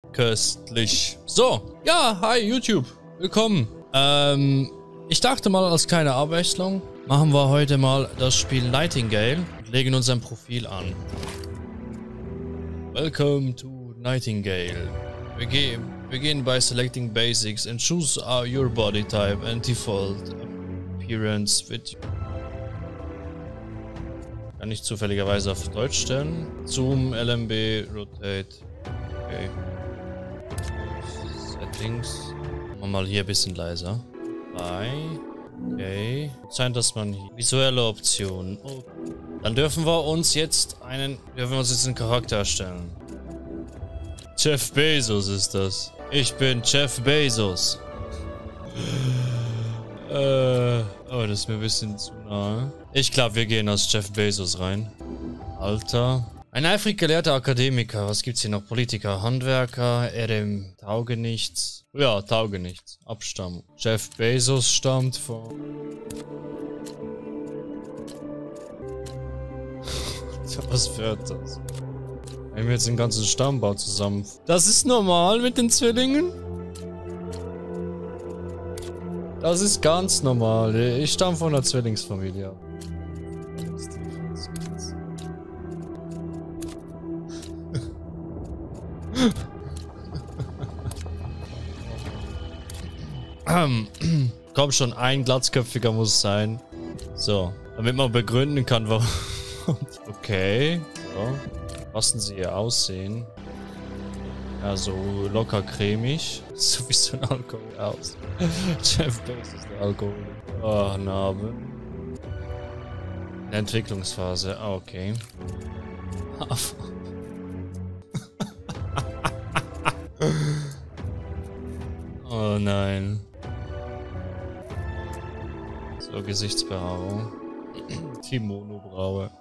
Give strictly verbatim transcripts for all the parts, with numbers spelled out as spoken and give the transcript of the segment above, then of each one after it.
Köstlich. So, ja, hi YouTube. Willkommen. Ähm, ich dachte mal, als kleine Abwechslung machen wir heute mal das Spiel Nightingale und legen uns ein Profil an. Welcome to Nightingale. Begin, begin by selecting basics and choose uh, your body type and default appearance with. Kann ich zufälligerweise auf Deutsch stellen. Zoom, L M B, Rotate. Okay. Settings. Machen wir mal hier ein bisschen leiser. drei. Okay. Scheint, dass man hier visuelle Optionen. Oh. Dann dürfen wir uns jetzt einen. Dürfen wir uns jetzt einen Charakter erstellen. Jeff Bezos ist das. Ich bin Jeff Bezos. äh, oh, das ist mir ein bisschen zu nahe. Ich glaube, wir gehen als Jeff Bezos rein. Alter. Ein eifrig gelehrter Akademiker. Was gibt's hier noch? Politiker, Handwerker, R M, Taugenichts. Ja, Taugenichts. Abstammung. Jeff Bezos stammt von. Was wird das? Wenn wir jetzt den ganzen Stammbau zusammen. Das ist normal mit den Zwillingen? Das ist ganz normal. Ich stamme von einer Zwillingsfamilie. Komm schon, ein glatzköpfiger muss es sein. So, damit man begründen kann, warum. Okay. So. Lassen sie hier aussehen. Ja, so locker cremig. So wie so ein Alkohol aus. Jeff Bezos ist der Alkohol. Oh, Narbe. In der Entwicklungsphase. Ah, okay. Oh nein. So, Gesichtsbehaarung. Die Monobraue.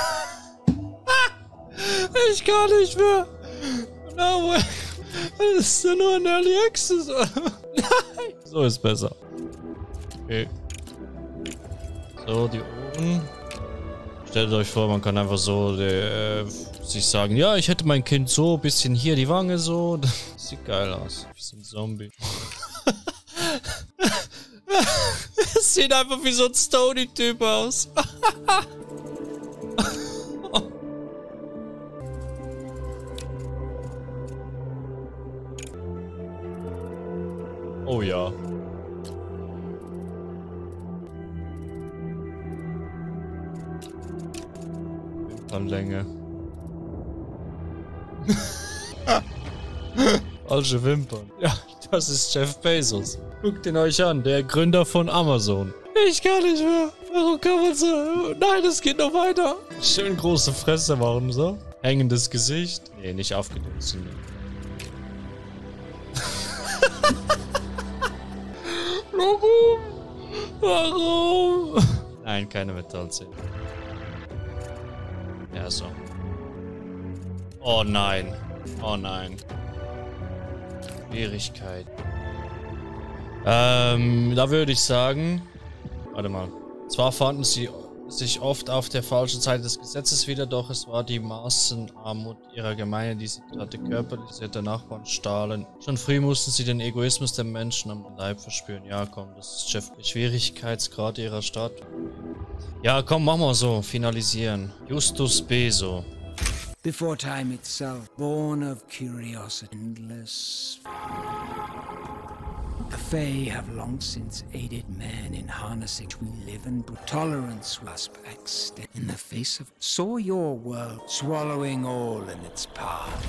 Ich kann nicht mehr. No way. Das ist ja nur ein Early Access. Nein. So ist besser. Okay. So, die Ohren. Stellt euch vor, man kann einfach so äh, sich sagen, ja, ich hätte mein Kind so, bisschen hier die Wange so. Das sieht geil aus. Wie so ein Zombie. Es sieht einfach wie so ein Stony-Typ aus. Oh ja. Wimpernlänge. Falsche Wimpern. Ja, das ist Jeff Bezos. Guckt ihn euch an, der Gründer von Amazon. Ich kann nicht mehr. Warum kann man so? Nein, es geht noch weiter. Schön große Fresse machen, so. Hängendes Gesicht. Nee, nicht aufgedunsen. Warum? Warum? Nein, keine Metallzähne. Ja, so. Oh nein. Oh nein. Schwierigkeit. Ähm, da würde ich sagen... Warte mal. Zwar fanden sie sich oft auf der falschen Seite des Gesetzes wieder, doch es war die Massenarmut ihrer Gemeinde, die sie hatte körperlich der Nachbarn stahlen. Schon früh mussten sie den Egoismus der Menschen am Leib verspüren. Ja, komm, das ist Chef. Der Schwierigkeitsgrad ihrer Stadt. Ja, komm, machen wir so. Finalisieren. Justus Bezos. Before time itself, born of curiosity, endless. The Fae have long since aided man in harnessing we live and tolerance was extent in the face of saw your world swallowing all in its path.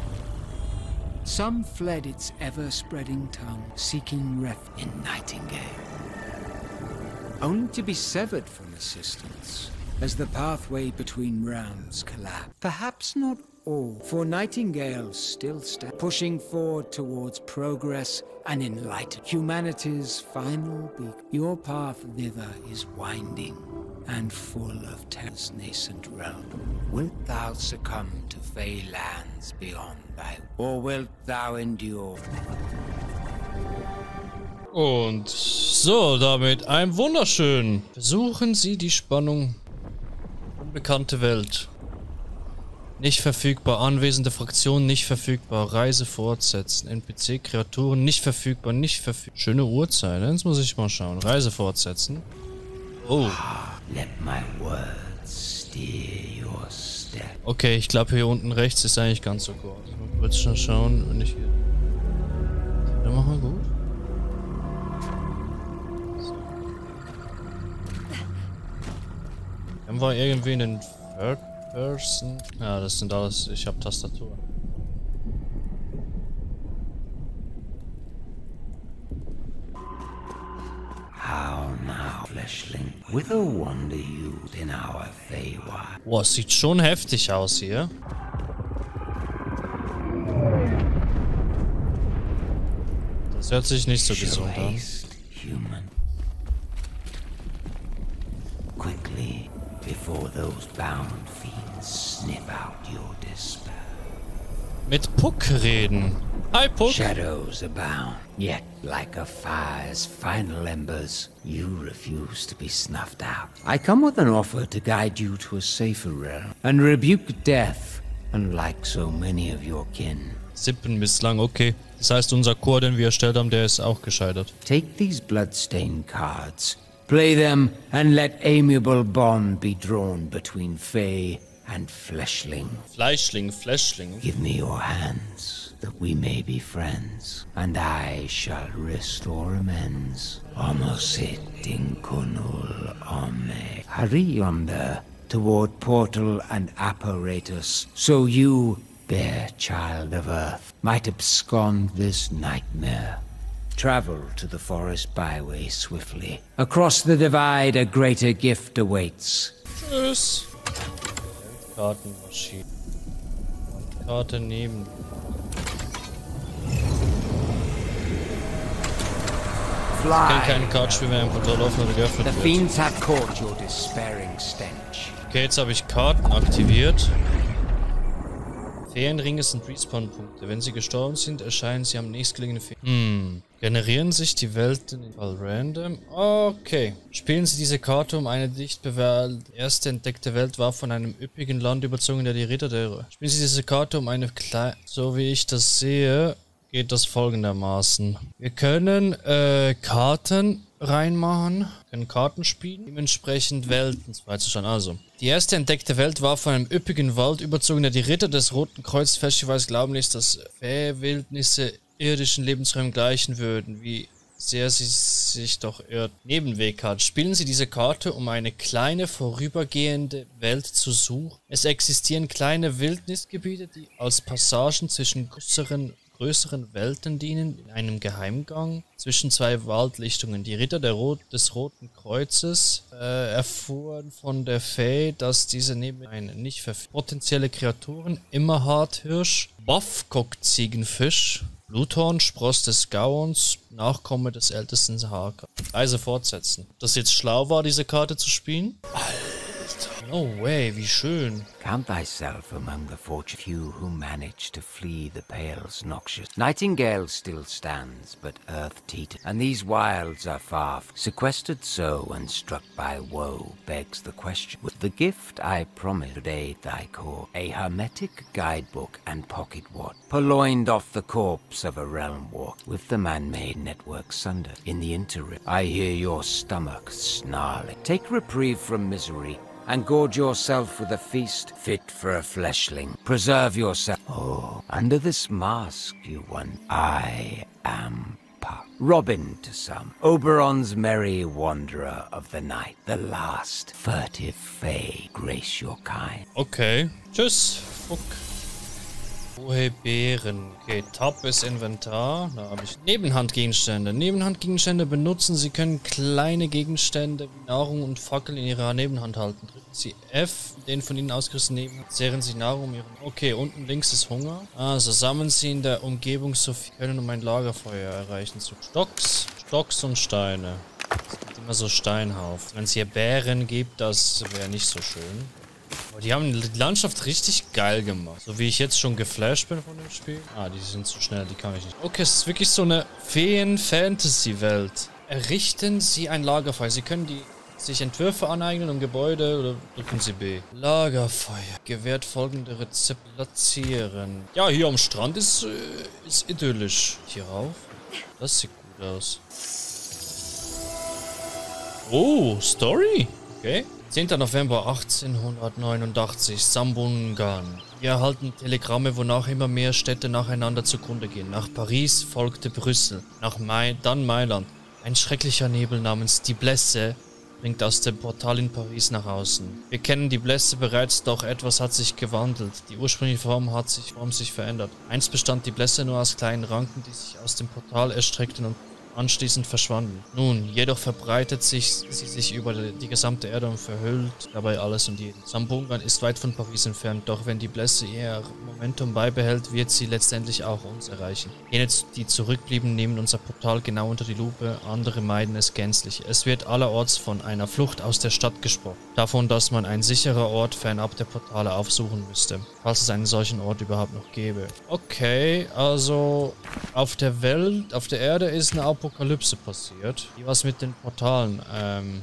Some fled its ever-spreading tongue, seeking refuge in Nightingale, only to be severed from assistance as the pathway between realms collapsed. Perhaps not all, for Nightingale still stands, pushing forward towards progress and enlightenment. Humanity's final beacon. Your path thither is winding and full of terror's nascent realm. Wilt thou succumb to Fey lands beyond thy, or wilt thou endure? Und so, damit ein wunderschön. Versuchen Sie die Spannung. Unbekannte Welt. Nicht verfügbar. Anwesende Fraktion nicht verfügbar. Reise fortsetzen. N P C-Kreaturen nicht verfügbar. Nicht verfügbar. Schöne Uhrzeit. Jetzt muss ich mal schauen. Reise fortsetzen. Oh. Okay, ich glaube hier unten rechts ist eigentlich ganz so gut. Ich muss kurz schon schauen, wenn ich hier... Dann machen wir gut. So. Haben wir irgendwie einen Third Person? Ja, das sind alles... Ich habe Tastatur. How now, Fleshling, whither wander you in our Feywild? Boah, sieht schon heftig aus hier. Das hört sich nicht so gesund an. Human. Quickly, before those bound fiends sniff out your despair. Mit Puck reden. Hi, Puck. Shadows abound, yet like a fire's final embers, you refuse to be snuffed out. I come with an offer to guide you to a safer realm and rebuke death, unlike so many of your kin. Sippen bislang, okay. Das heißt, unser Chor, den wir erstellt haben, der ist auch gescheitert. Take these bloodstained cards, play them, and let amiable bond be drawn between Fey and Fleshling. Fleischling, Fleshling. Give me your hands, that we may be friends, and I shall restore amends. Omosit inkunul ome. Hurry yonder, toward portal and apparatus, so you, bear child of earth, might abscond this nightmare. Travel to the forest byway swiftly. Across the divide a greater gift awaits. Tschüss. Kartenmaschine. Karte neben. Fly. Ich kann keinen Kartenspiel mehr im Portal offen oder geöffnet The wird. fiends have caught your despairing stench. Okay, jetzt habe ich Karten aktiviert. Feenringe sind Respawn-Punkte. Wenn sie gestorben sind, erscheinen sie am nächstgelegenen Feen. Hm. Generieren sich die Welten in Fall random? Okay. Spielen Sie diese Karte um eine dicht bewährte erste entdeckte Welt war von einem üppigen Land überzogen, der die Ritter der... Spielen Sie diese Karte um eine kleine... So wie ich das sehe, geht das folgendermaßen. Wir können äh, Karten reinmachen, können Karten spielen, dementsprechend Welten freizustellen. Also, die erste entdeckte Welt war von einem üppigen Wald überzogen, der die Ritter des Roten Kreuzes festgeweist glauben ließ, dass Fähwildnisse irdischen Lebensräumen gleichen würden, wie sehr sie sich doch irrt. Nebenwegkarte. Spielen Sie diese Karte, um eine kleine vorübergehende Welt zu suchen. Es existieren kleine Wildnisgebiete, die als Passagen zwischen größeren größeren Welten dienen, in einem Geheimgang zwischen zwei Waldlichtungen. Die Ritter der Rot des Roten Kreuzes äh, erfuhren von der Fee, dass diese neben einen nicht verfügbaren potenzielle Kreaturen, immer Harthirsch, Waffkock-Ziegenfisch, Bluthorn, Spross des Gauons, Nachkomme des ältesten Sahaka. Reise fortsetzen. Ob das jetzt schlau war, diese Karte zu spielen? No way, wie schön. Count thyself among the fortunate few who managed to flee the Pale's noxious. Nightingale still stands, but earth teeters, and these wilds are far sequestered so and struck by woe begs the question. With the gift I promise to aid thy cause, a hermetic guidebook and pocket watch, purloined off the corpse of a realm walk, with the man-made network sundered. In the interim, I hear your stomach snarling. Take reprieve from misery, and gorge yourself with a feast fit for a fleshling. Preserve yourself. Oh, under this mask, you one, I am Puck. Robin to some. Oberon's merry wanderer of the night. The last furtive fay grace your kind. Okay. Tschüss. Fuck. Hohe Beeren. Okay, Tab ist Inventar. Da habe ich Nebenhandgegenstände. Nebenhandgegenstände benutzen. Sie können kleine Gegenstände wie Nahrung und Fackeln in ihrer Nebenhand halten. Drücken Sie F, den von Ihnen ausgerüsteten Nebenhand. Zehren Sie Nahrung um Ihren... Okay, unten links ist Hunger. Also sammeln Sie in der Umgebung so viel können, um ein Lagerfeuer erreichen zu. Stocks, Stocks und Steine. Es gibt immer so Steinhaufen. Wenn es hier Bären gibt, das wäre nicht so schön. Aber die haben die Landschaft richtig geil gemacht. So wie ich jetzt schon geflasht bin von dem Spiel. Ah, die sind zu schnell, die kann ich nicht. Okay, es ist wirklich so eine Feen-Fantasy-Welt. Errichten Sie ein Lagerfeuer. Sie können die sich Entwürfe aneignen um Gebäude oder drücken Sie B. Lagerfeuer. Gewährt folgende Rezepte platzieren. Ja, hier am Strand ist, äh, ist idyllisch. Hier rauf. Das sieht gut aus. Oh, Story. Okay. zehnter November achtzehnhundertneunundachtzig. Sambungan. Wir erhalten Telegramme, wonach immer mehr Städte nacheinander zugrunde gehen. Nach Paris folgte Brüssel. Nach Mai, dann Mailand. Ein schrecklicher Nebel namens die Blässe dringt aus dem Portal in Paris nach außen. Wir kennen die Blässe bereits, doch etwas hat sich gewandelt. Die ursprüngliche Form hat sich, Form sich verändert. Einst bestand die Blässe nur aus kleinen Ranken, die sich aus dem Portal erstreckten und anschließend verschwanden. Nun, jedoch verbreitet sich, sie sich über die, die gesamte Erde und verhüllt dabei alles und jeden. Sambungan ist weit von Paris entfernt, doch wenn die Blässe ihr Momentum beibehält, wird sie letztendlich auch uns erreichen. Jene, die zurückblieben, nehmen unser Portal genau unter die Lupe, andere meiden es gänzlich. Es wird allerorts von einer Flucht aus der Stadt gesprochen. Davon, dass man ein sicherer Ort fernab der Portale aufsuchen müsste, falls es einen solchen Ort überhaupt noch gäbe. Okay, also auf der Welt, auf der Erde ist eine Apokalypse passiert. Wie was mit den Portalen? Ähm,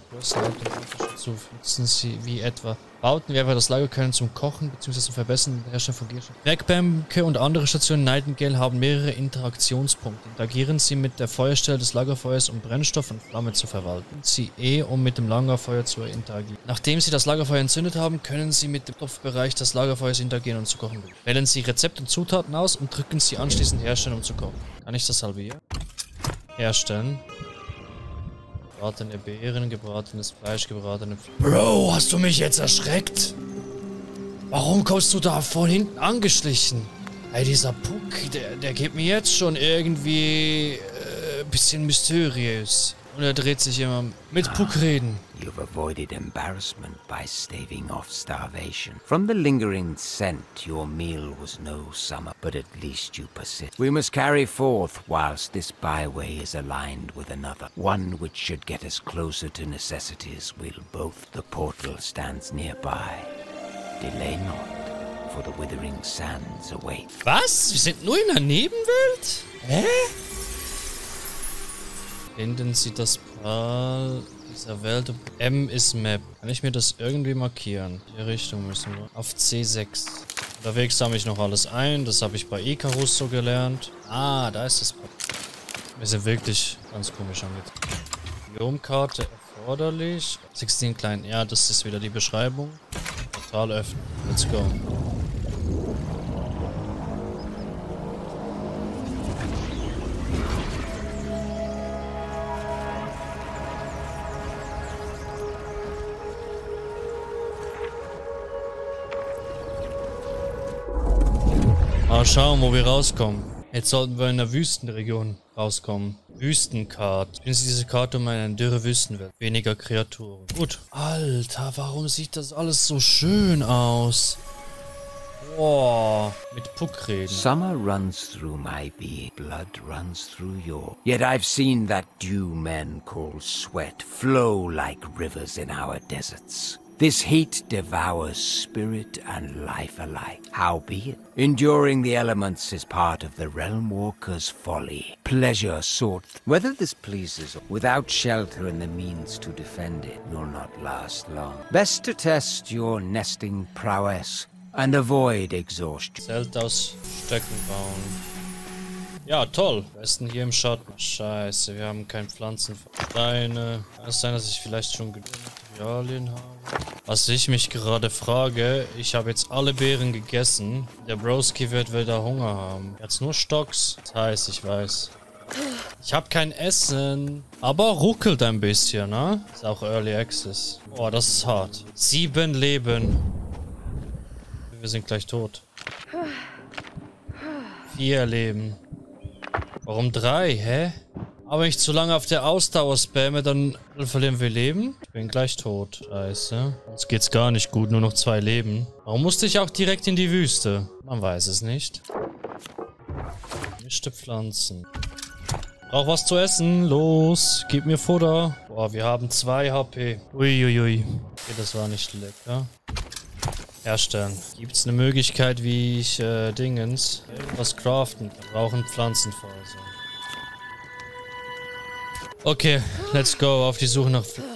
zu nutzen sie wie etwa Bauten, wie etwa das Lager können zum Kochen bzw. zum Verbessern der Herstellung von Gegenständen. Werkbänke und andere Stationen Nightingale haben mehrere Interaktionspunkte. Interagieren sie mit der Feuerstelle des Lagerfeuers, um Brennstoff und Flamme zu verwalten. Sie E, um mit dem Lagerfeuer zu interagieren. Nachdem sie das Lagerfeuer entzündet haben, können sie mit dem Topfbereich des Lagerfeuers interagieren und zu kochen. Wählen sie Rezept und Zutaten aus und drücken sie anschließend herstellen, um zu kochen. Kann ich das halbieren? Herstellen. Gebratene Beeren, gebratenes Fleisch, gebratene Fleisch. Bro, hast du mich jetzt erschreckt? Warum kommst du da von hinten angeschlichen? Ey, dieser Puck, der, der geht mir jetzt schon irgendwie äh, ein bisschen mysteriös. Und er dreht sich immer mit Puck reden. You've avoided embarrassment by staving off starvation. From the lingering scent, your meal was no summer, but at least you persist. We must carry forth whilst this byway is aligned with another, one which should get us closer to necessities while both the portal stands nearby. Delay not, for the withering sands await. Was? Wir sind nur in der Nebenwelt? Hä? Finden Sie das Pal dieser Welt. M ist Map. Kann ich mir das irgendwie markieren? In die Richtung müssen wir. Auf C sechs. Unterwegs sammle ich noch alles ein. Das habe ich bei Icarus so gelernt. Ah, da ist das Pal. Wir sind wirklich ganz komisch angezogen. Biomkarte erforderlich. sechzehn klein. Ja, das ist wieder die Beschreibung. Portal öffnen. Let's go. Mal schauen, wo wir rauskommen. Jetzt sollten wir in der Wüstenregion rauskommen. Wüstenkarte. Finden Sie diese Karte um eine dürre Wüstenwelt. Weniger Kreaturen. Gut. Alter, warum sieht das alles so schön aus? Boah. Mit Puck reden. Summer runs through my being. Blood runs through your. Yet I've seen that dew men call sweat flow like rivers in our deserts. This heat devours spirit and life alike. Howbeit, enduring the elements is part of the Realm Walker's folly. Pleasure sought. Whether this pleases, without shelter and the means to defend it, will not last long. Best to test your nesting prowess and avoid exhaustion. Zelt aus Stöcken bauen. Ja, toll. Am besten hier im Schatten. Scheiße, wir haben keine Pflanzen. Steine. Kann es sein, dass ich vielleicht schon genug Materialien habe? Was ich mich gerade frage, ich habe jetzt alle Beeren gegessen. Der Broski wird wieder Hunger haben. Jetzt nur Stocks. Das heißt, ich weiß. Ich habe kein Essen. Aber ruckelt ein bisschen, ne? Ist auch Early Access. Oh, das ist hart. Sieben Leben. Wir sind gleich tot. Vier Leben. Warum drei? Hä? Aber wenn ich zu lange auf der Ausdauer spamme, dann verlieren wir Leben. Ich bin gleich tot. Scheiße. Uns geht's gar nicht gut, nur noch zwei Leben. Warum musste ich auch direkt in die Wüste? Man weiß es nicht. Mischte Pflanzen. Brauch was zu essen. Los, gib mir Futter. Boah, wir haben zwei H P. Uiuiui. Okay, das war nicht lecker. Herstellen. Gibt es eine Möglichkeit, wie ich äh, Dingens irgendwas craften? Wir brauchen Pflanzenfaser. Okay, let's go auf die Suche nach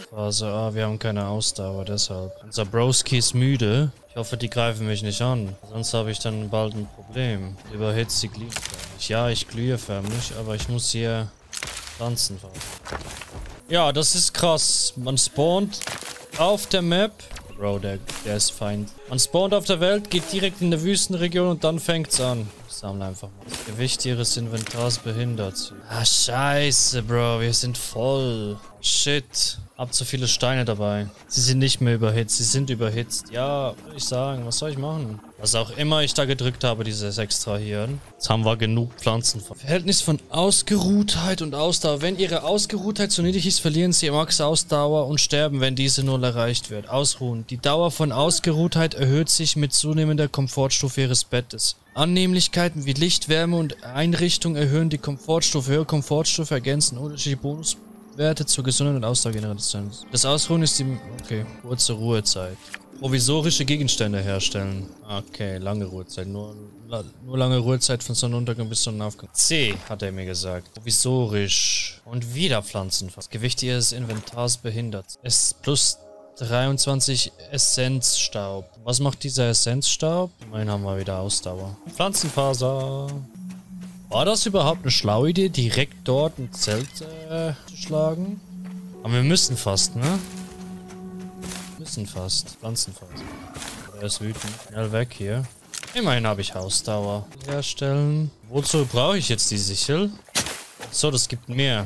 Pflanzenphase. Ah, wir haben keine Ausdauer, deshalb. Unser Broski ist müde. Ich hoffe, die greifen mich nicht an. Sonst habe ich dann bald ein Problem. Überhitzt die Gliedförmig. Ja, ich glühe förmlich, aber ich muss hier Pflanzenphase. Ja, das ist krass. Man spawnt auf der Map. Bro, der, der ist Feind. Man spawnt auf der Welt, geht direkt in der Wüstenregion und dann fängt's an. Ich sammle einfach mal. Das Gewicht ihres Inventars behindert sie. Ah, scheiße, Bro. Wir sind voll. Shit. Hab zu viele Steine dabei. Sie sind nicht mehr überhitzt. Sie sind überhitzt. Ja, würde ich sagen. Was soll ich machen? Was auch immer ich da gedrückt habe, dieses Extrahieren. Jetzt haben wir genug Pflanzen. Verhältnis von Ausgeruhtheit und Ausdauer. Wenn ihre Ausgeruhtheit zu niedrig ist, verlieren sie Max Ausdauer und sterben, wenn diese null erreicht wird. Ausruhen. Die Dauer von Ausgeruhtheit erhöht sich mit zunehmender Komfortstufe ihres Bettes. Annehmlichkeiten wie Licht, Wärme und Einrichtung erhöhen die Komfortstufe. Höhere Komfortstufe ergänzen unterschiedliche Bonuswerte zur Gesundheit und Ausdauergeneration. Das Ausruhen ist die... Okay, kurze Ruhezeit. Provisorische Gegenstände herstellen. Okay, lange Ruhezeit. Nur, nur lange Ruhezeit von Sonnenuntergang bis Sonnenaufgang. C, hat er mir gesagt. Provisorisch. Und wieder Pflanzen. Das Gewicht ihres Inventars behindert. Es plus dreiundzwanzig Essenzstaub. Was macht dieser Essenzstaub? Immerhin haben wir wieder Ausdauer. Pflanzenfaser. War das überhaupt eine schlaue Idee, direkt dort ein Zelt äh, zu schlagen? Aber wir müssen fast, ne? Müssen fast. Pflanzenfaser. Er ist wütend. Schnell weg hier. Immerhin habe ich Ausdauer. Herstellen. Wozu brauche ich jetzt die Sichel? So, das gibt mehr.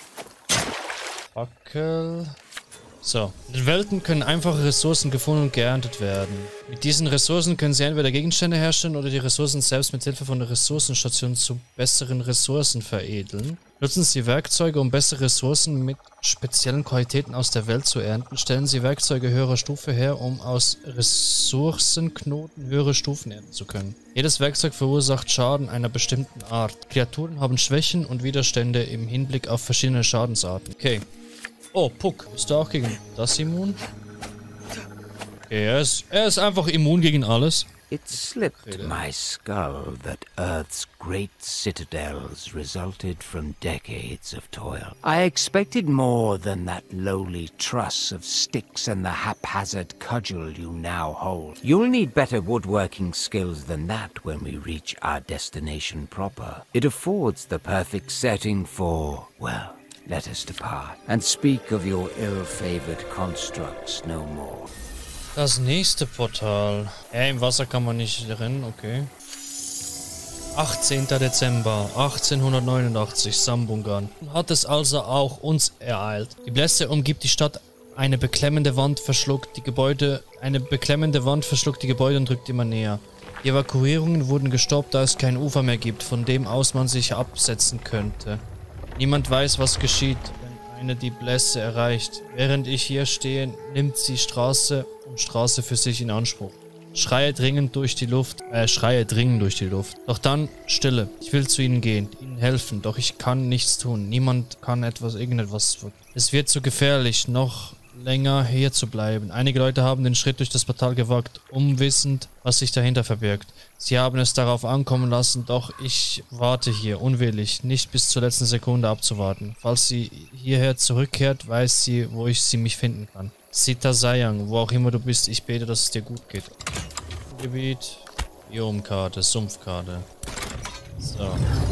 Fackel. So. In den Welten können einfache Ressourcen gefunden und geerntet werden. Mit diesen Ressourcen können sie entweder Gegenstände herstellen oder die Ressourcen selbst mit Hilfe von der Ressourcenstation zu besseren Ressourcen veredeln. Nutzen Sie Werkzeuge, um bessere Ressourcen mit speziellen Qualitäten aus der Welt zu ernten. Stellen Sie Werkzeuge höherer Stufe her, um aus Ressourcenknoten höhere Stufen ernten zu können. Jedes Werkzeug verursacht Schaden einer bestimmten Art. Kreaturen haben Schwächen und Widerstände im Hinblick auf verschiedene Schadensarten. Okay. Oh, Puck. Bist du auch gegen das immun? Okay, er ist, er ist einfach immun gegen alles. It slipped my skull that Earth's great citadels resulted from decades of toil. I expected more than that lowly truss of sticks and the haphazard cudgel you now hold. You'll need better woodworking skills than that when we reach our destination proper. It affords the perfect setting for, well, let us depart and speak of your ill-favored constructs no more. Das nächste Portal. Äh, im Wasser kann man nicht rennen, okay. achtzehnter Dezember achtzehnhundertneunundachtzig, Sambungan. Hat es also auch uns ereilt. Die Blässe umgibt die Stadt, eine beklemmende Wand verschluckt die Gebäude, eine beklemmende Wand verschluckt die Gebäude und rückt immer näher. Die Evakuierungen wurden gestoppt, da es kein Ufer mehr gibt, von dem aus man sich absetzen könnte. Niemand weiß, was geschieht, wenn eine die Blässe erreicht. Während ich hier stehe, nimmt sie Straße um Straße für sich in Anspruch. Schreie dringend durch die Luft, äh, Schreie dringen durch die Luft. Doch dann Stille. Ich will zu ihnen gehen, ihnen helfen, doch ich kann nichts tun. Niemand kann etwas, irgendetwas tun. Es wird zu gefährlich, noch länger hier zu bleiben. Einige Leute haben den Schritt durch das Portal gewagt, unwissend, was sich dahinter verbirgt. Sie haben es darauf ankommen lassen, doch ich warte hier, unwillig, nicht bis zur letzten Sekunde abzuwarten. Falls sie hierher zurückkehrt, weiß sie, wo ich sie mich finden kann. Sita Sayang, wo auch immer du bist, ich bete, dass es dir gut geht. Gebiet, Biomkarte, Sumpfkarte. So.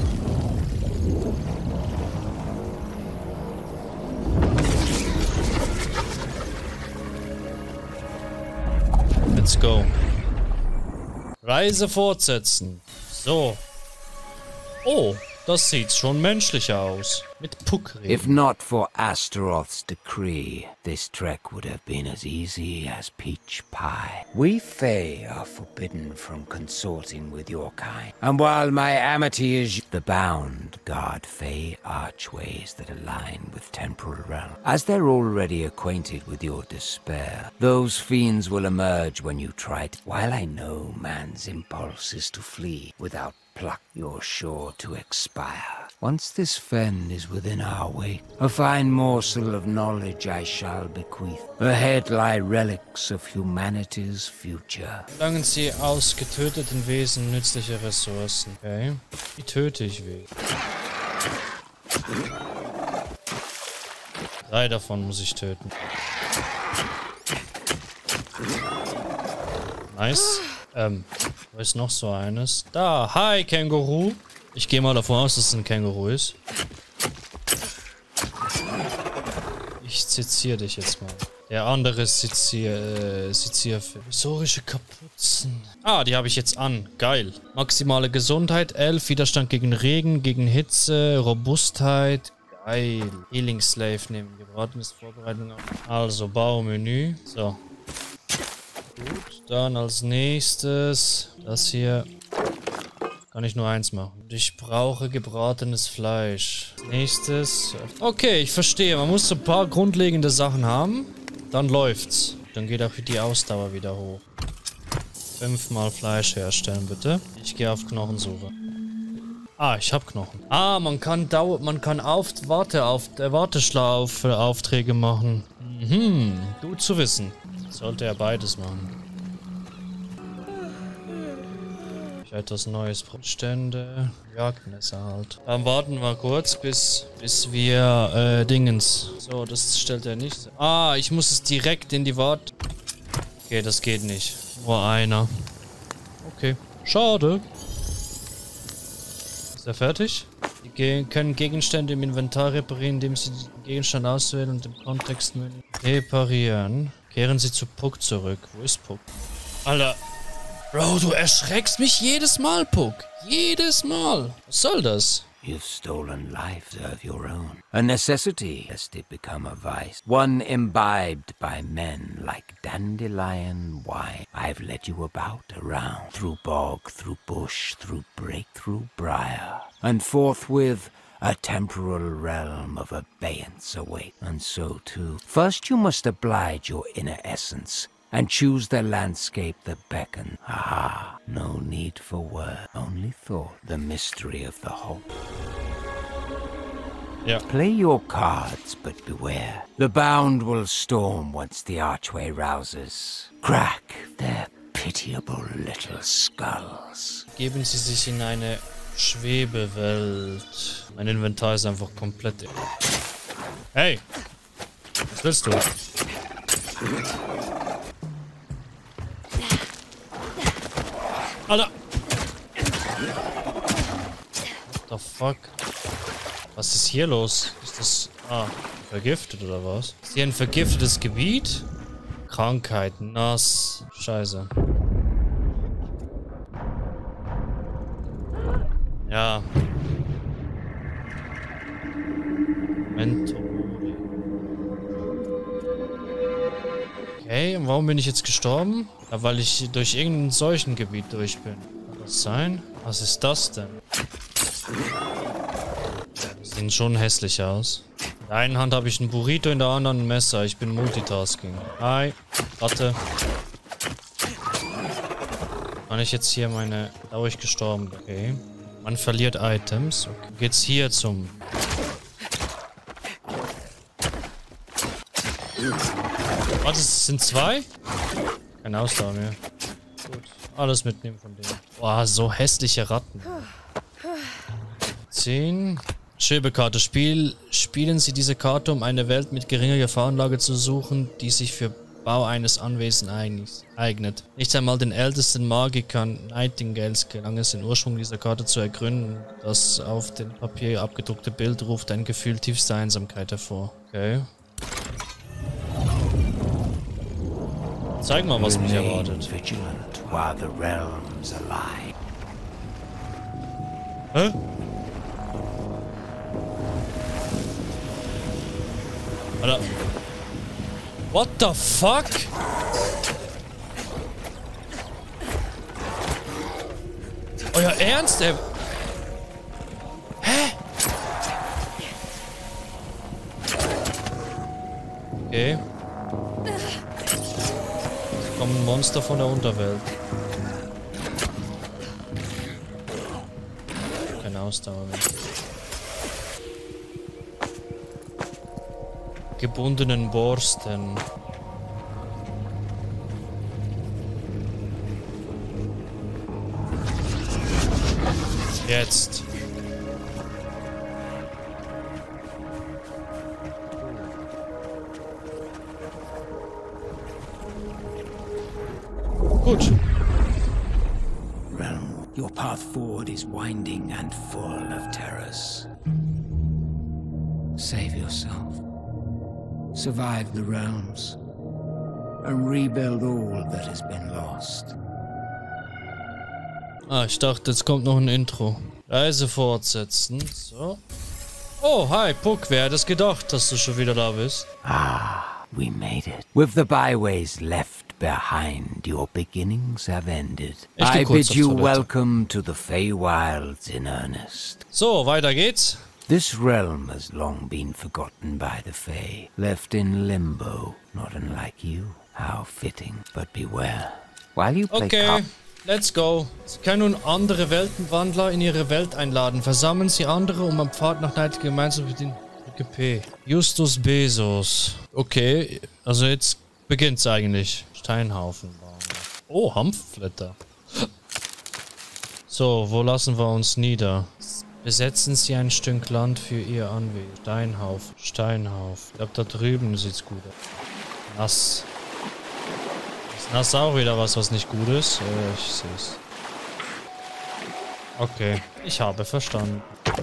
Let's go. Reise fortsetzen. So. Oh, das sieht schon menschlicher aus. Mit Puck reden. If not for Astaroth's decree, this trek would have been as easy as peach pie. We Fae are forbidden from consorting with your kind. And while my amity is the bound, guard Fae archways that align with temporal realm. As they're already acquainted with your despair, those fiends will emerge when you try to... While I know man's impulse is to flee, without pluck you're sure to expire. Once this fen is within our wake, a fine morsel of knowledge I shall bequeath. Ahead lie relics of humanity's future. Verlangen Sie aus getöteten Wesen nützliche Ressourcen. Okay. Wie töte ich Wesen? Drei davon muss ich töten. Nice. Ähm, wo ist noch so eines? Da, hi Känguru. Ich gehe mal davon aus, dass es ein Känguru ist. Ich seziere dich jetzt mal. Der andere Sezier, äh, Sezier für historische Kapuzen. Ah, die habe ich jetzt an. Geil. Maximale Gesundheit, elf. Widerstand gegen Regen, gegen Hitze, Robustheit. Geil. Healing Slave nehmen. Gebratenes Vorbereitung. Also, Baumenü. So. Gut, dann als nächstes das hier. Kann ich nur eins machen. Und ich brauche gebratenes Fleisch. Als nächstes. Okay, ich verstehe. Man muss so ein paar grundlegende Sachen haben. Dann läuft's. Dann geht auch die Ausdauer wieder hoch. Fünfmal Fleisch herstellen, bitte. Ich gehe auf Knochensuche. Ah, ich habe Knochen. Ah, man kann Dau man kann auf Warte auf äh, Warteschlaf Aufträge machen. Mhm, gut zu wissen. Sollte er beides machen. Etwas Neues. Stände. Jagdmesser halt. Dann warten wir kurz, bis, bis wir, äh, Dingens. So, das stellt er nicht. Ah, ich muss es direkt in die Wart. Okay, das geht nicht. Nur einer. Okay. Schade. Ist er fertig? Die ge können Gegenstände im Inventar reparieren, indem sie den Gegenstand auswählen und im Kontextmenü reparieren. Kehren sie zu Puck zurück. Wo ist Puck? Alter. Bro, du erschreckst mich jedes Mal, Puck. Jedes Mal. Was soll das? You've stolen life of your own. A necessity, lest it become a vice. One imbibed by men like dandelion wine. I've led you about, around, through bog, through bush, through brake, through briar. And forthwith a temporal realm of abeyance await. And so too. First you must oblige your inner essence. And choose the landscape that beckons. Aha, no need for word, only thought, the mystery of the whole. Yeah. Play your cards, but beware. The bound will storm once the archway rouses. Crack their pitiable little skulls. Geben Sie sich in eine Schwebewelt. Mein Inventar ist einfach komplett... Hey! Was willst du? Alter! What the fuck? Was ist hier los? Ist das... Ah, vergiftet oder was? Ist hier ein vergiftetes Gebiet? Krankheit, nass. Scheiße. Ja. Mentor. Okay, und warum bin ich jetzt gestorben? Ja, weil ich durch irgendein Seuchengebiet durch bin. Kann das sein? Was ist das denn? Die sehen schon hässlich aus. In der einen Hand habe ich ein Burrito, in der anderen ein Messer. Ich bin Multitasking. Hi. Warte. Kann ich jetzt hier meine... Da wo ich gestorben bin. Okay. Man verliert Items. Okay. Geht's hier zum... Warte, es sind zwei? Keine Ausdauer mehr. Gut. Alles mitnehmen von denen. Boah, so hässliche Ratten. zehn. Schwebekarte. Spiel, spielen Sie diese Karte, um eine Welt mit geringer Gefahrenlage zu suchen, die sich für Bau eines Anwesens eignet. Nicht einmal den ältesten Magikern Nightingales gelang es, den Ursprung dieser Karte zu ergründen. Das auf dem Papier abgedruckte Bild ruft ein Gefühl tiefster Einsamkeit hervor. Okay. Zeig mal, was mich erwartet. Hä? Alter. What the fuck? Euer Ernst, ey? Hä? Okay. Kommen Monster von der Unterwelt. Keine Ausdauer mehr. Gebundenen Borsten. Jetzt. Gut. Realm, your path forward is winding and full of terrors. Save yourself. Survive the realms. And rebuild all that has been lost. Ah, ich dachte, jetzt kommt noch ein Intro. Reise fortsetzen. So. Oh, hi, Puck. Wer hätte es gedacht, dass du schon wieder da bist? Ah, we made it. With the byways left behind, your beginnings have ended. I bid you welcome to the Feywilds in earnest. So, weiter geht's. This realm has long been forgotten by the Fey, left in limbo, not unlike you. How fitting, but beware. While you play Okay, let's go. Sie können nun andere Weltenwandler in ihre Welt einladen. Versammeln Sie andere, um am Pfad nach Night gemeinsam mit den G P. Justus Bezos. Okay, also jetzt beginnt's eigentlich. Steinhaufen bauen. Oh, Hanfblätter. So, wo lassen wir uns nieder? Besetzen Sie ein Stück Land für Ihr Anwesen. Steinhaufen, Steinhaufen. Ich glaube, da drüben sieht's gut aus. Nass. Ist nass auch wieder was, was nicht gut ist? Äh, ich seh's. Okay, ich habe verstanden.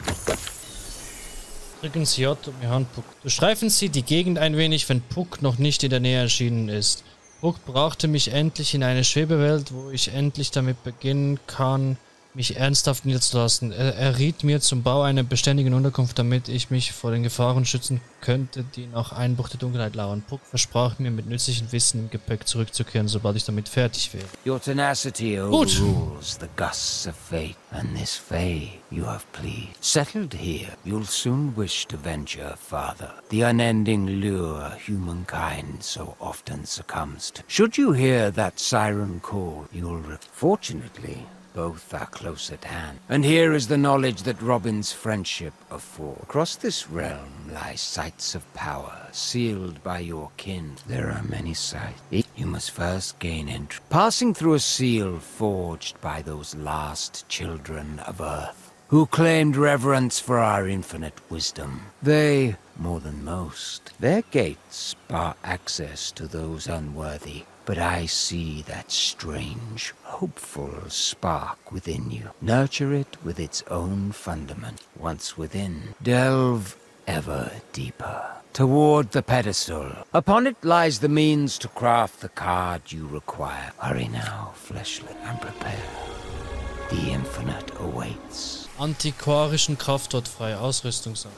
Drücken Sie J, um Ihr Hand Puck. Durchstreifen Sie die Gegend ein wenig, wenn Puck noch nicht in der Nähe erschienen ist. Puck brachte mich endlich in eine Schwebewelt, wo ich endlich damit beginnen kann, mich ernsthaft niederzulassen. Er, er riet mir zum Bau einer beständigen Unterkunft, damit ich mich vor den Gefahren schützen könnte, die nach Einbruch der Dunkelheit lauern. Puck versprach mir, mit nützlichem Wissen im Gepäck zurückzukehren, sobald ich damit fertig wäre. Your tenacity overrules the gusts of fate, and this fate you have pleased. Settled here, you'll soon wish to venture farther. The unending lure humankind so often succumbs to. Should you hear that siren call, you'll re- Fortunately, both are close at hand. And here is the knowledge that Robin's friendship affords. Across this realm lie sites of power, sealed by your kin. There are many sites. You must first gain entry, passing through a seal forged by those last children of Earth, who claimed reverence for our infinite wisdom. They, more than most, their gates bar access to those unworthy. But I see that strange, hopeful spark within you. Nurture it with its own fundament. Once within, delve ever deeper toward the pedestal. Upon it lies the means to craft the card you require. Hurry now, fleshling, and prepare. The infinite awaits. Antiquarischen Kraftort frei. Ausrüstungsamt.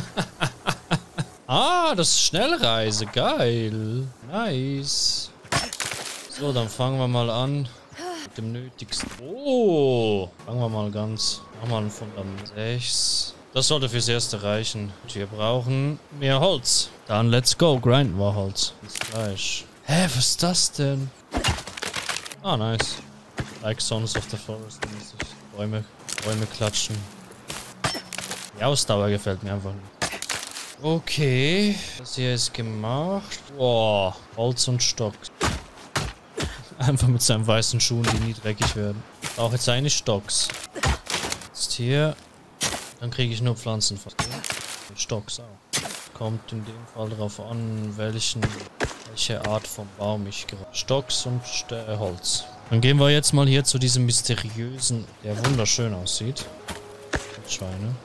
Ah, das ist Schnellreise. Geil. Nice. So, dann fangen wir mal an mit dem Nötigsten. Oh, fangen wir mal ganz. Machen wir ein Fundament. sechs. Das sollte fürs Erste reichen. Wir brauchen mehr Holz. Dann let's go, grinden wir Holz. Bis gleich. Hä, was ist das denn? Ah, nice. Like Sons of the Forest. Bäume, Bäume klatschen. Die Ausdauer gefällt mir einfach nicht. Okay, das hier ist gemacht. Boah, Holz und Stock. Einfach mit seinen weißen Schuhen, die nie dreckig werden. Ich brauche jetzt eigentlich Stocks. Jetzt hier. Dann kriege ich nur Pflanzen. Mit Stocks auch. Kommt in dem Fall darauf an, welchen, welche Art von Baum ich gerade. Stocks und St- Holz. Dann gehen wir jetzt mal hier zu diesem mysteriösen, der wunderschön aussieht. Schweine.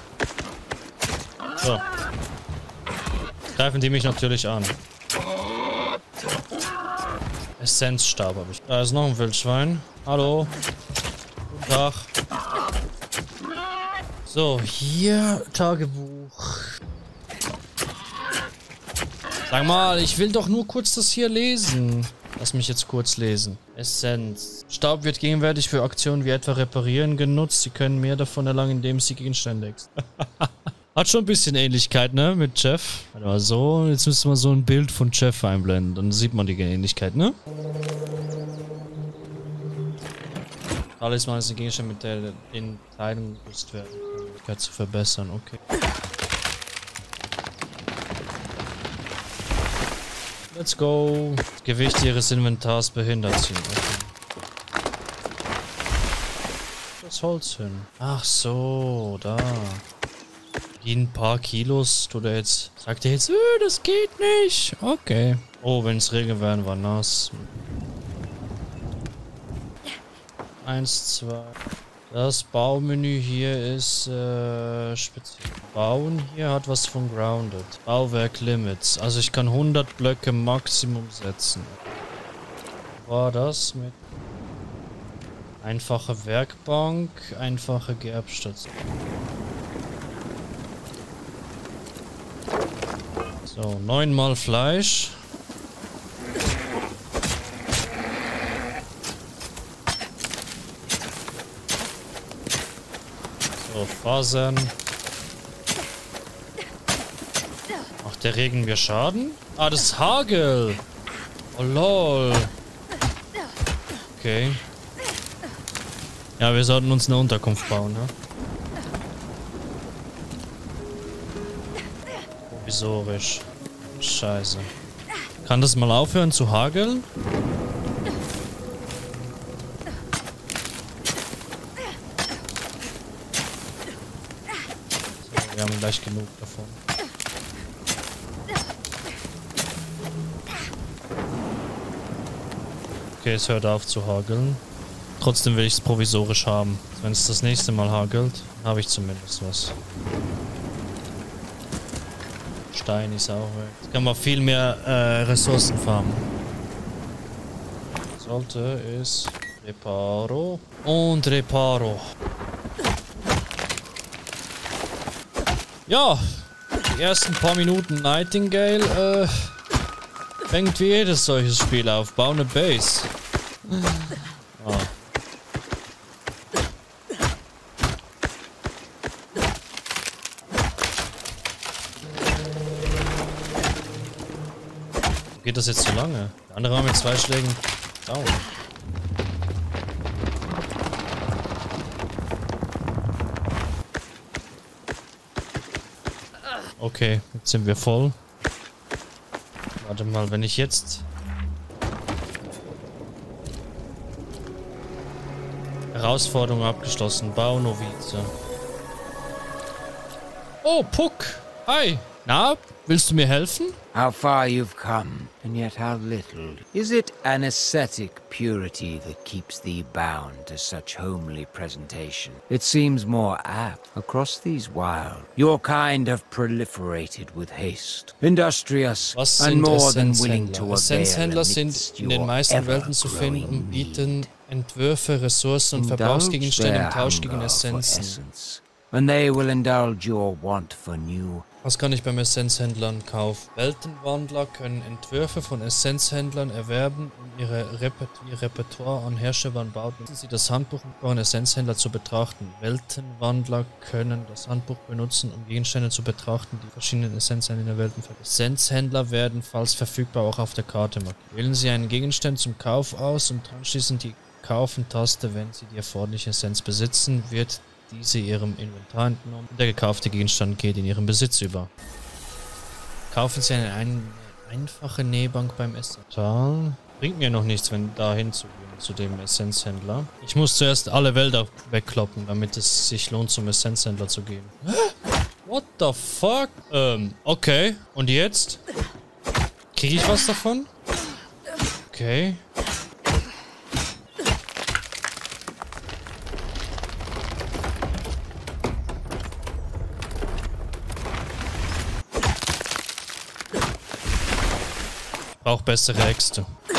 So. Greifen die mich natürlich an. Essenzstab habe ich. Da ist noch ein Wildschwein. Hallo. Guten Tag. So, hier Tagebuch. Sag mal, ich will doch nur kurz das hier lesen. Lass mich jetzt kurz lesen. Essenz. Staub wird gegenwärtig für Aktionen wie etwa Reparieren genutzt. Sie können mehr davon erlangen, indem Sie Gegenstände extrahieren. Hat schon ein bisschen Ähnlichkeit, ne, mit Jeff. Warte mal, so, jetzt müssen wir so ein Bild von Jeff einblenden. Dann sieht man die Ähnlichkeit, ne? Alles mal ist ein Gegenstand, mit der in Kleidung genutzt werden kann, zu verbessern, okay. Let's go. Das Gewicht ihres Inventars behindert sie. Okay. Das Holz hin. Ach so, da. Die ein paar Kilos tut er jetzt. Sagt er jetzt, äh, das geht nicht. Okay. Oh, wenn es Regen werden, war nass. Eins, zwei. Das Baumenü hier ist äh, speziell. Bauen hier hat was von Grounded. Bauwerk Limits. Also ich kann hundert Blöcke Maximum setzen. War das mit einfache Werkbank, einfache Gerbstation. So, neunmal Fleisch. So, Fasern. Macht der Regen mir Schaden? Ah, das ist Hagel. Oh lol. Okay. Ja, wir sollten uns eine Unterkunft bauen, ne? Provisorisch. Scheiße. Kann das mal aufhören zu hageln? So, wir haben gleich genug davon. Okay, es hört auf zu hageln. Trotzdem will ich es provisorisch haben. Wenn es das nächste Mal hagelt, habe ich zumindest was. Stein ist auch weg. Jetzt kann man viel mehr äh, Ressourcen farmen. Sollte ist Reparo und Reparo. Ja, die ersten paar Minuten Nightingale äh, fängt wie jedes solches Spiel auf. Bau eine Base. Ah. Geht das jetzt so lange? Der andere war mit zwei Schlägen down. Okay, jetzt sind wir voll. Warte mal, wenn ich jetzt... Herausforderung abgeschlossen. Baunovize. Oh, Puck! Hi! Na, willst du mir helfen? How far you've come, and yet how little. Is it an ascetic purity that keeps thee bound to such homely presentation? It seems more apt. Across these wild, your kind have proliferated with haste, industrious Was and sind more than willing Essenzhändler? to avail Essenzhändler sind amidst in den your meisten Welten zu finden und ever-growing bieten need. Entwürfe, Ressourcen und Indulge Verbrauchsgegenstände im their Tausch gegen hunger for Essenzen. essence, and they will indulge your want for new. Was kann ich beim Essenzhändlern kaufen? Weltenwandler können Entwürfe von Essenzhändlern erwerben, um ihre Reper ihr Repertoire an herstellbaren Bauten. Nutzen Sie das Handbuch, um einen Essenzhändler zu betrachten. Weltenwandler können das Handbuch benutzen, um Gegenstände zu betrachten, die verschiedenen Essenzhändler in der Welt verkaufen. Essenzhändler werden, falls verfügbar, auch auf der Karte markiert. Wählen Sie einen Gegenstand zum Kauf aus und anschließend die Kaufen-Taste. Wenn Sie die erforderliche Essenz besitzen, wird diese ihrem Inventar entnommen und der gekaufte Gegenstand geht in ihren Besitz über. Kaufen Sie eine, eine einfache Nähbank beim Essenzhändler. Bringt mir noch nichts, wenn da hinzugehen, zu dem Essenzhändler. Ich muss zuerst alle Wälder wegkloppen, damit es sich lohnt, zum Essenzhändler zu gehen. What the fuck? Ähm, okay. Und jetzt? Kriege ich was davon? Okay. Braucht bessere Äxte.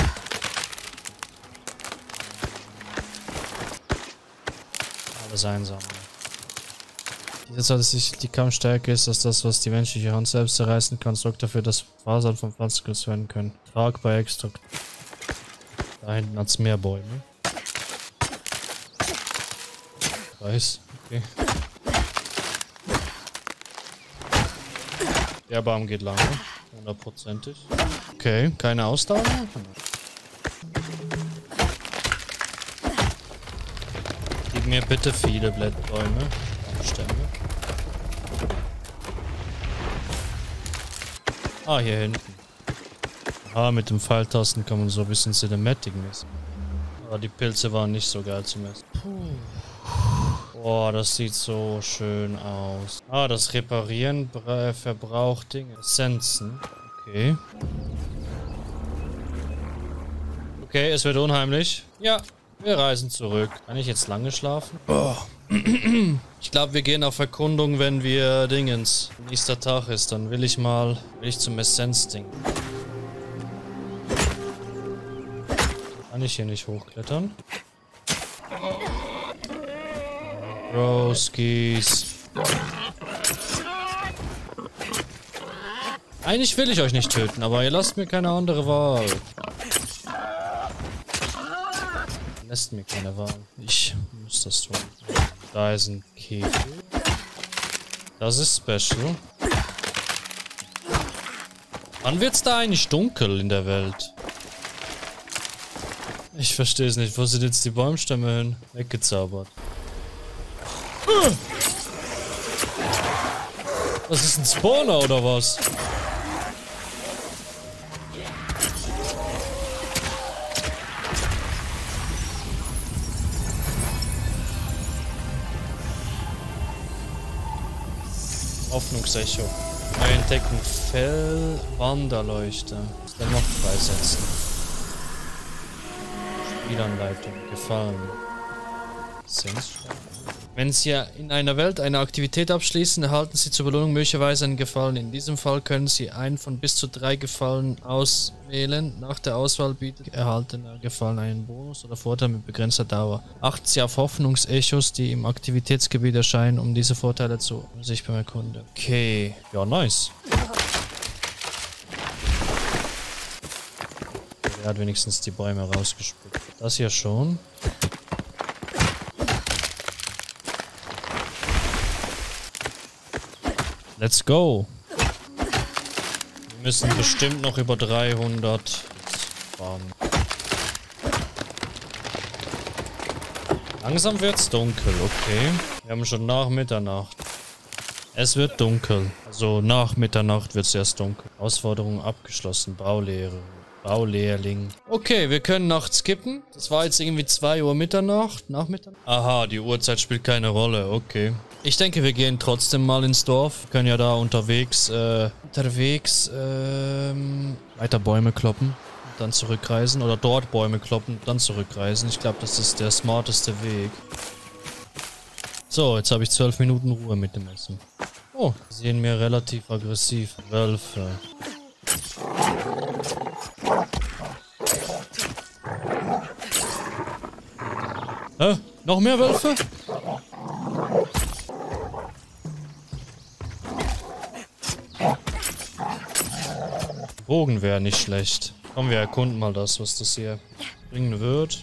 Alles einsammeln. Diese Zahl ist die Kampfstärke ist, dass das, was die menschliche Hand selbst zerreißen kann, sorgt dafür, dass Fasern von Pflanzen genutzt werden können. Tragbar extra. Da hinten hat es mehr Bäume. Weiß. Okay. Der Baum geht lang. Hundertprozentig. Okay, keine Ausdauer. Gib mir bitte viele Blättbäume. Stämme. Ah, hier hinten. Ah, mit dem Pfeiltasten kann man so ein bisschen Cinematic messen. Aber die Pilze waren nicht so geil zu messen. Puh. Boah, das sieht so schön aus. Ah, das Reparieren verbraucht Dinge. Essenzen. Okay. Okay, es wird unheimlich. Ja, Wir reisen zurück. Kann ich jetzt lange schlafen? Oh. Ich glaube, wir gehen auf Erkundung, wenn wir Dingens nächster Tag ist. Dann will ich mal, will ich zum Essenz-Ding. Kann ich hier nicht hochklettern? Broskis. Eigentlich will ich euch nicht töten, aber ihr lasst mir keine andere Wahl. Ihr lasst mir keine Wahl. Ich muss das tun. Da ist ein Käfig. Das ist Special. Wann wird's da eigentlich dunkel in der Welt? Ich verstehe es nicht. Wo sind jetzt die Baumstämme hin? Weggezaubert. Was ist ein Spawner oder was? Hoffnungsecho. Neue Entdeckung. Fell Wanderleuchte. Dann noch freisetzen. Spielanleitung. Gefallen. Wenn Sie in einer Welt eine Aktivität abschließen, erhalten Sie zur Belohnung möglicherweise einen Gefallen. In diesem Fall können Sie einen von bis zu drei Gefallen auswählen. Nach der Auswahl bietet erhaltener Gefallen einen Bonus oder Vorteil mit begrenzter Dauer. Achten Sie auf Hoffnungsechos, die im Aktivitätsgebiet erscheinen, um diese Vorteile zu sich beim Erkunden. Okay, ja nice. Er hat wenigstens die Bäume rausgespuckt. Das hier schon. Let's go. Wir müssen bestimmt noch über dreihundert fahren. Langsam wird's dunkel, okay. Wir haben schon nach Mitternacht. Es wird dunkel. Also nach Mitternacht wird's erst dunkel. Herausforderung abgeschlossen. Baulehre. Baulehrling. Okay, wir können nachts skippen. Das war jetzt irgendwie zwei Uhr Mitternacht. Nach Mitternacht. Aha, die Uhrzeit spielt keine Rolle. Okay. Ich denke, wir gehen trotzdem mal ins Dorf. Wir können ja da unterwegs, äh, unterwegs, ähm, weiter Bäume kloppen. Und dann zurückreisen. Oder dort Bäume kloppen, dann zurückreisen. Ich glaube, das ist der smarteste Weg. So, jetzt habe ich zwölf Minuten Ruhe mit dem Essen. Oh, sie sehen mir relativ aggressiv. Wölfe. Hä? Noch mehr Wölfe? Bogen wäre nicht schlecht. Komm, wir erkunden mal das, was das hier bringen wird.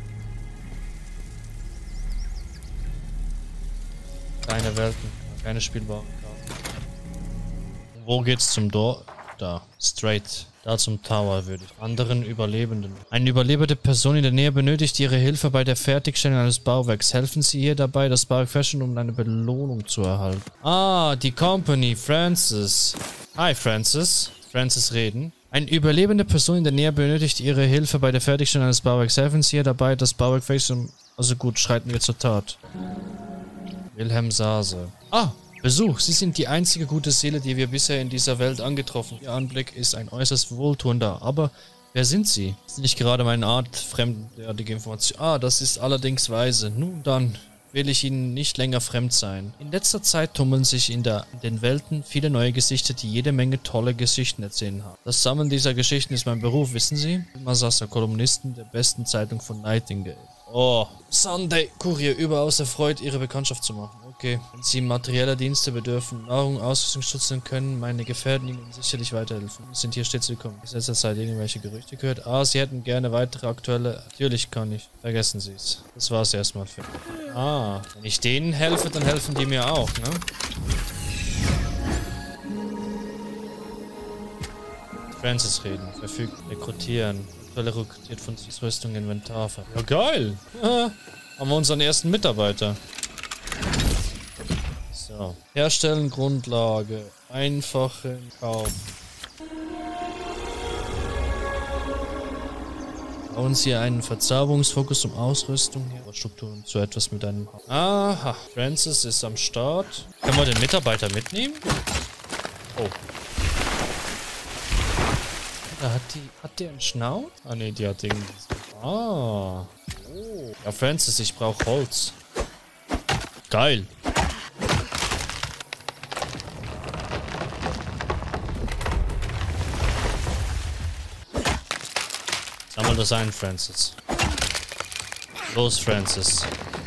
Keine Welten, keine spielbaren Karten. Wo geht's zum Dorf? Da, straight. Da zum Tower würde ich. Anderen Überlebenden. Eine überlebende Person in der Nähe benötigt Ihre Hilfe bei der Fertigstellung eines Bauwerks. Helfen Sie ihr dabei, das Bauwerk fertigzustellen, um eine Belohnung zu erhalten. Ah, die Company. Francis. Hi, Francis. Francis reden. Eine überlebende Person in der Nähe benötigt Ihre Hilfe bei der Fertigstellung eines Bauwerks. Helfen Sie ihr dabei, das Bauwerk fertigzustellen. Also gut, schreiten wir zur Tat. Wilhelm Sase. Ah! Besuch, Sie sind die einzige gute Seele, die wir bisher in dieser Welt angetroffen haben. Ihr Anblick ist ein äußerst wohltuender, aber wer sind Sie? Das ist nicht gerade meine Art fremdartige Information. Ah, das ist allerdings weise. Nun dann will ich Ihnen nicht länger fremd sein. In letzter Zeit tummeln sich in, der, in den Welten viele neue Gesichter, die jede Menge tolle Geschichten erzählen haben. Das Sammeln dieser Geschichten ist mein Beruf, wissen Sie? Masasa, Kolumnisten der besten Zeitung von Nightingale. Oh, Sunday Kurier, überaus erfreut, Ihre Bekanntschaft zu machen. Okay. Wenn Sie materieller Dienste bedürfen, Nahrung, Ausrüstungsschutz, dann können meine Gefährten Ihnen sicherlich weiterhelfen. Wir sind hier stets willkommen. In letzter Zeit irgendwelche Gerüchte gehört. Ah, Sie hätten gerne weitere aktuelle... Natürlich kann ich. Vergessen Sie es. Das war's erstmal für mich. Ah, wenn ich denen helfe, dann helfen die mir auch, ne? Francis reden. Verfügt. Rekrutieren. Aktuelle rekrutiert von Rüstung, Inventar. Ja, geil! Ah, haben wir unseren ersten Mitarbeiter. So. Herstellen, Grundlage. Einfache Kauf. Bauen Sie einen Verzauberungsfokus um Ausrüstung her. Strukturen zu etwas mit einem Haus. Aha. Francis ist am Start. Können wir den Mitarbeiter mitnehmen? Oh. Da hat die. Hat der einen Schnauz? Ah ne, die hat irgendwie. Ah. Oh. Ja, Francis, ich brauche Holz. Geil. Sammel das ein, Francis. Los, Francis.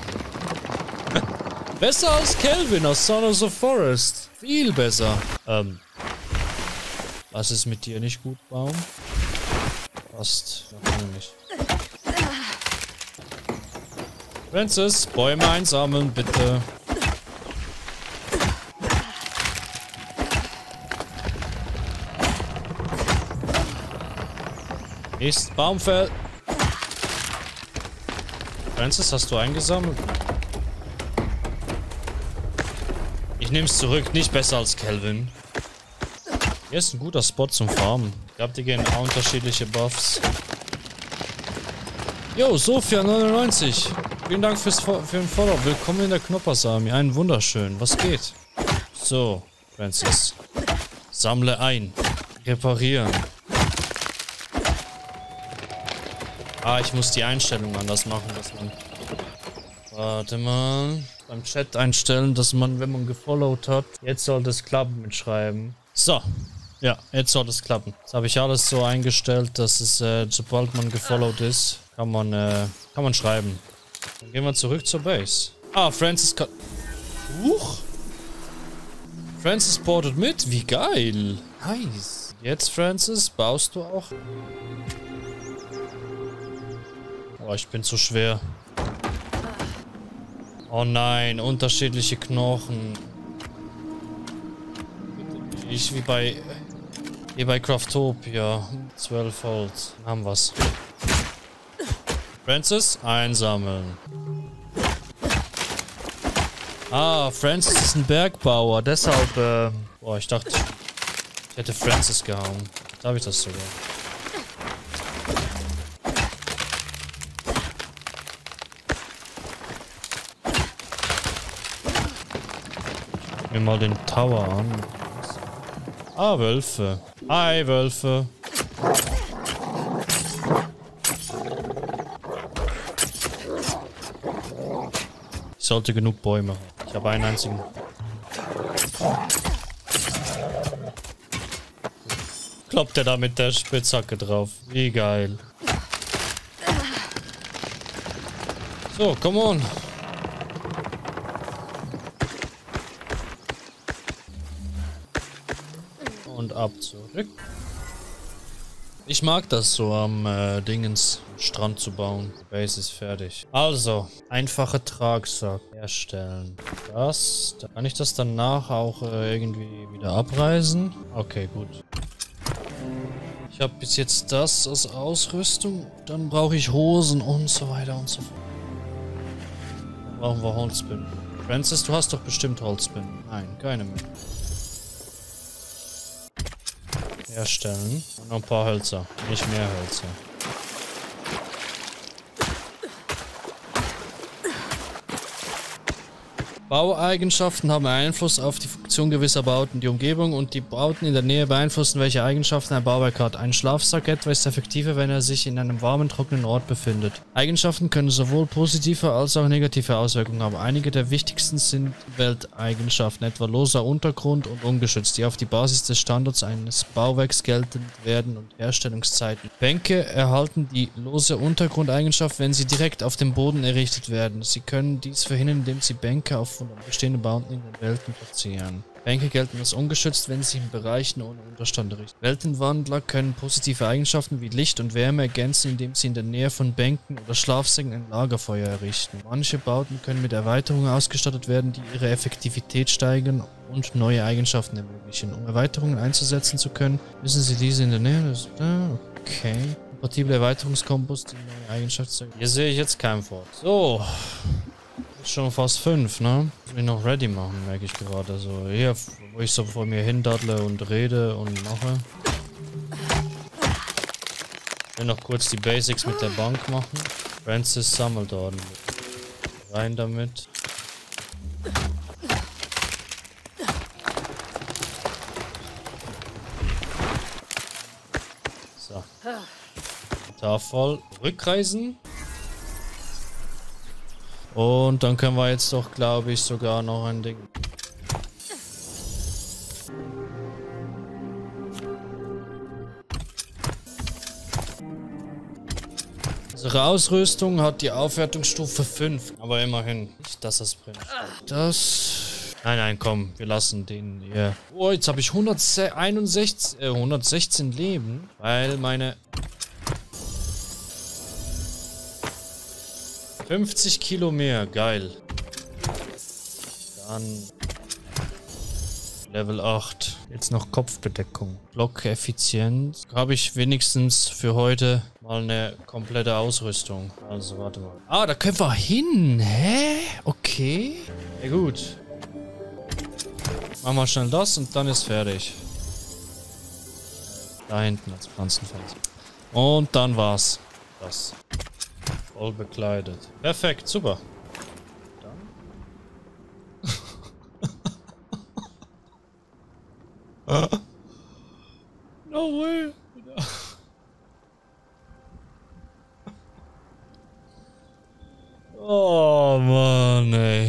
Besser als Kelvin aus Son of the Forest. Viel besser. Ähm. Was ist mit dir nicht gut, Baum? Passt. Nicht. Francis, Bäume einsammeln, bitte. Nächstes Baumfeld. Francis, hast du eingesammelt? Ich nehme es zurück, nicht besser als Kelvin. Hier ist ein guter Spot zum Farmen. Ich glaube, die gehen auch unterschiedliche Buffs. Yo, Sophia neunundneunzig. Vielen Dank fürs für den Follow. Willkommen in der Knoppersami. Einen wunderschön. Was geht? So, Francis. Sammle ein. Reparieren. Ah, ich muss die Einstellung anders machen, dass man... Warte mal. Beim Chat einstellen, dass man, wenn man gefollowt hat... Jetzt sollte es klappen mit Schreiben. So. Ja, jetzt soll es klappen. Das habe ich alles so eingestellt, dass es, äh, sobald man gefollowt ist, kann man, äh, kann man schreiben. Dann gehen wir zurück zur Base. Ah, Francis kann... Huch! Francis portet mit? Wie geil! Nice! Jetzt, Francis, baust du auch... Oh, ich bin zu schwer. Oh nein, unterschiedliche Knochen. Ich wie bei... Wie bei Craftopia. zwölf Holz. Haben wir's. Francis, einsammeln. Ah, Francis ist ein Bergbauer. Deshalb, äh... Boah, ich dachte, ich hätte Francis gehauen. Da habe ich das sogar. Mir mal den Tower an. Ah, Wölfe. Hi, Wölfe. Ich sollte genug Bäume haben. Ich habe einen einzigen. Kloppt er da mit der Spitzhacke drauf. Wie geil. So, come on. Und ab zurück. Ich mag das so am äh, Dingens Strand zu bauen. Die Base ist fertig. Also, einfache Tragsack erstellen. Das. Da kann ich das danach auch äh, irgendwie wieder abreißen. Okay, gut. Ich habe bis jetzt das als Ausrüstung. Dann brauche ich Hosen und so weiter und so fort. Dann brauchen wir Holzbinden. Francis, du hast doch bestimmt Holzbinden. Nein, keine mehr. Herstellen. Und noch ein paar Hölzer. Nicht mehr Hölzer. Baueigenschaften haben Einfluss auf die Funktion gewisser Bauten, die Umgebung und die Bauten in der Nähe beeinflussen, welche Eigenschaften ein Bauwerk hat. Ein Schlafsack etwa ist effektiver, wenn er sich in einem warmen, trockenen Ort befindet. Eigenschaften können sowohl positive als auch negative Auswirkungen haben. Einige der wichtigsten sind Welteigenschaften, etwa loser Untergrund und ungeschützt, die auf die Basis des Standards eines Bauwerks geltend werden und Herstellungszeiten. Bänke erhalten die lose Untergrundeigenschaft, wenn sie direkt auf dem Boden errichtet werden. Sie können dies verhindern, indem sie Bänke auf von bestehenden Bauten in den Welten platzieren. Bänke gelten als ungeschützt, wenn sie in Bereichen ohne Unterstand errichten. Weltenwandler können positive Eigenschaften wie Licht und Wärme ergänzen, indem sie in der Nähe von Bänken oder Schlafsäcken ein Lagerfeuer errichten. Manche Bauten können mit Erweiterungen ausgestattet werden, die ihre Effektivität steigern und neue Eigenschaften ermöglichen. Um Erweiterungen einzusetzen zu können, müssen sie diese in der Nähe... Okay. Kompatible Erweiterungskombos, die neue Eigenschaften... Hier sehe ich jetzt kein Wort. So... Schon fast fünf, ne? Muss mich noch ready machen, merke ich gerade. Also hier, wo ich so vor mir hindaddle und rede und mache. Ich will noch kurz die Basics mit der Bank machen. Francis sammelt ordentlich. Rein damit. So. Tower voll. Rückreisen. Und dann können wir jetzt doch, glaube ich, sogar noch ein Ding. Unsere Ausrüstung hat die Aufwertungsstufe fünf, aber immerhin. Nicht, dass das bringt. Das... Nein, nein, komm, wir lassen den hier. Oh, jetzt habe ich hunderteinundsechzig, äh, hundertsechzehn Leben, weil meine... fünfzig Kilo mehr, geil. Dann... Level acht. Jetzt noch Kopfbedeckung. Blockeffizienz. Habe ich wenigstens für heute mal eine komplette Ausrüstung. Also, warte mal. Ah, da können wir hin. Hä? Okay. Ja, gut. Machen wir schnell das und dann ist fertig. Da hinten als Pflanzenfeld. Und dann war's. Das. Voll bekleidet. Perfekt, super. No way. Oh Mann, ey.